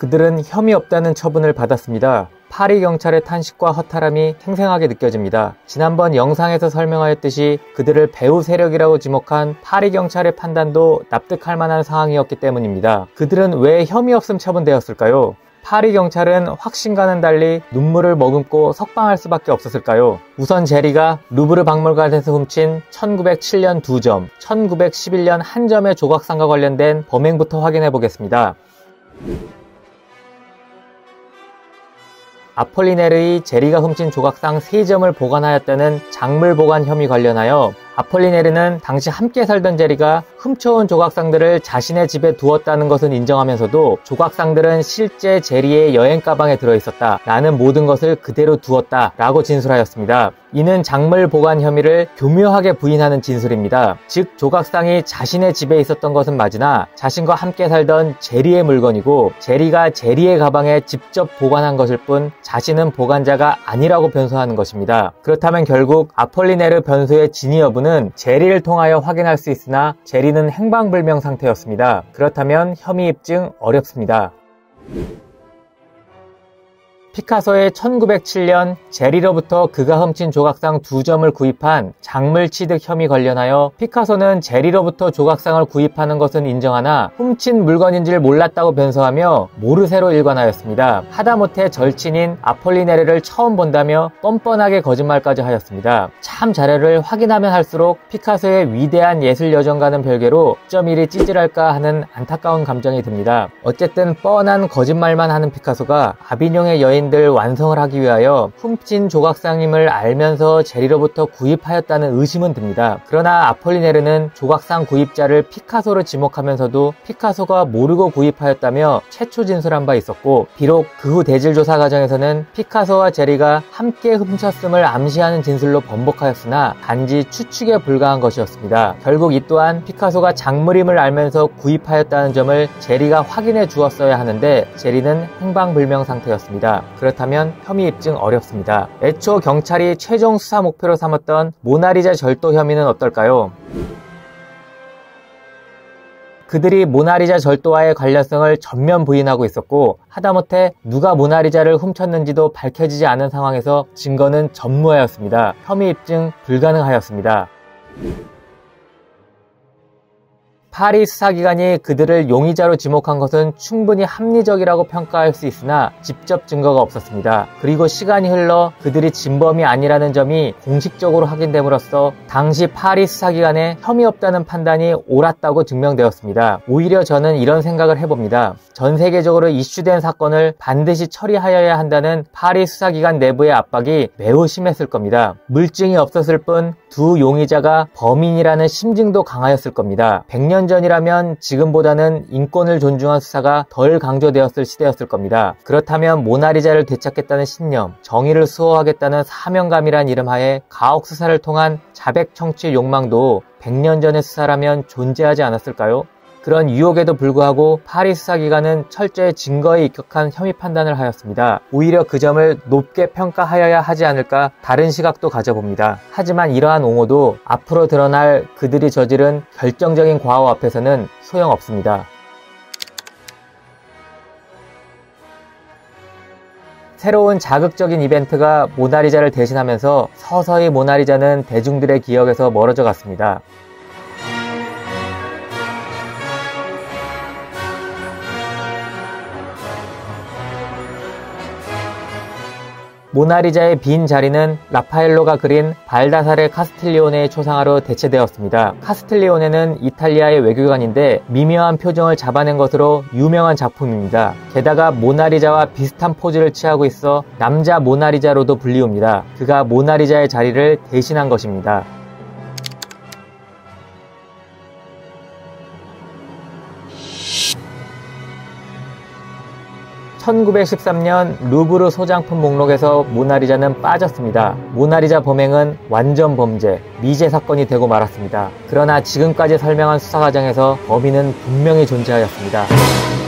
그들은 혐의 없다는 처분을 받았습니다. 파리 경찰의 탄식과 허탈함이 생생하게 느껴집니다. 지난번 영상에서 설명하였듯이 그들을 배후 세력이라고 지목한 파리 경찰의 판단도 납득할 만한 상황이었기 때문입니다. 그들은 왜 혐의 없음 처분되었을까요? 파리 경찰은 확신과는 달리 눈물을 머금고 석방할 수밖에 없었을까요? 우선 제리가 루브르 박물관에서 훔친 1907년 2점, 1911년 1점의 조각상과 관련된 범행부터 확인해 보겠습니다. 아폴리네르의 제리가 훔친 조각상 3점을 보관하였다는 작물 보관 혐의 관련하여 아폴리네르는 당시 함께 살던 제리가 훔쳐온 조각상들을 자신의 집에 두었다는 것은 인정하면서도 조각상들은 실제 제리의 여행 가방에 들어있었다 라는 모든 것을 그대로 두었다 라고 진술하였습니다. 이는 작물 보관 혐의를 교묘하게 부인하는 진술입니다. 즉 조각상이 자신의 집에 있었던 것은 맞으나 자신과 함께 살던 제리의 물건이고 제리가 제리의 가방에 직접 보관한 것일 뿐 자신은 보관자가 아니라고 변소하는 것입니다. 그렇다면 결국 아폴리네르 변소의 진위 여부는 제리를 통하여 확인할 수 있으나 제리는 행방불명 상태였습니다. 그렇다면 혐의 입증 어렵습니다. 피카소의 1907년 제리로부터 그가 훔친 조각상 2점을 구입한 작물 취득 혐의 관련하여 피카소는 제리로부터 조각상을 구입하는 것은 인정하나 훔친 물건인 줄 몰랐다고 변소하며 모르쇠로 일관하였습니다. 하다못해 절친인 아폴리네르를 처음 본다며 뻔뻔하게 거짓말까지 하였습니다. 참 자료를 확인하면 할수록 피카소의 위대한 예술 여정과는 별개로 어쩜 이리 찌질할까 하는 안타까운 감정이 듭니다. 어쨌든 뻔한 거짓말만 하는 피카소가 아비뇽의 여인 들 완성을 하기 위하여 훔친 조각상임을 알면서 제리로부터 구입하였다는 의심은 듭니다. 그러나 아폴리네르는 조각상 구입자를 피카소로 지목하면서도 피카소가 모르고 구입하였다며 최초 진술한 바 있었고 비록 그 후 대질 조사 과정에서는 피카소와 제리가 함께 훔쳤음을 암시하는 진술로 번복하였으나 단지 추측에 불과한 것이었습니다. 결국 이 또한 피카소가 작물임을 알면서 구입하였다는 점을 제리가 확인해 주었어야 하는데 제리는 행방불명 상태였습니다. 그렇다면 혐의 입증 어렵습니다. 애초 경찰이 최종 수사 목표로 삼았던 모나리자 절도 혐의는 어떨까요? 그들이 모나리자 절도와의 관련성을 전면 부인하고 있었고 하다못해 누가 모나리자를 훔쳤는지도 밝혀지지 않은 상황에서 증거는 전무하였습니다. 혐의 입증 불가능하였습니다. 파리 수사기관이 그들을 용의자로 지목한 것은 충분히 합리적이라고 평가할 수 있으나 직접 증거가 없었습니다. 그리고 시간이 흘러 그들이 진범이 아니라는 점이 공식적으로 확인됨으로써 당시 파리 수사기관에 혐의 없다는 판단이 옳았다고 증명되었습니다. 오히려 저는 이런 생각을 해봅니다. 전 세계적으로 이슈된 사건을 반드시 처리하여야 한다는 파리 수사기관 내부의 압박이 매우 심했을 겁니다. 물증이 없었을 뿐 두 용의자가 범인이라는 심증도 강하였을 겁니다. 100년 전이라면 지금보다는 인권을 존중한 수사가 덜 강조되었을 시대였을 겁니다. 그렇다면 모나리자를 되찾겠다는 신념, 정의를 수호하겠다는 사명감이란 이름하에 가혹 수사를 통한 자백 청취 욕망도 100년 전의 수사라면 존재하지 않았을까요? 그런 유혹에도 불구하고 파리 수사기관은 철저히 증거에 입각한 혐의 판단을 하였습니다. 오히려 그 점을 높게 평가하여야 하지 않을까 다른 시각도 가져봅니다. 하지만 이러한 옹호도 앞으로 드러날 그들이 저지른 결정적인 과오 앞에서는 소용없습니다. 새로운 자극적인 이벤트가 모나리자를 대신하면서 서서히 모나리자는 대중들의 기억에서 멀어져 갔습니다. 모나리자의 빈 자리는 라파엘로가 그린 발다사레 카스틸리오네의 초상화로 대체되었습니다. 카스틸리오네는 이탈리아의 외교관인데 미묘한 표정을 잡아낸 것으로 유명한 작품입니다. 게다가 모나리자와 비슷한 포즈를 취하고 있어 남자 모나리자로도 불리웁니다. 그가 모나리자의 자리를 대신한 것입니다. 1913년 루브르 소장품 목록에서 모나리자는 빠졌습니다. 모나리자 범행은 완전 범죄, 미제 사건이 되고 말았습니다. 그러나 지금까지 설명한 수사 과정에서 범인은 분명히 존재하였습니다.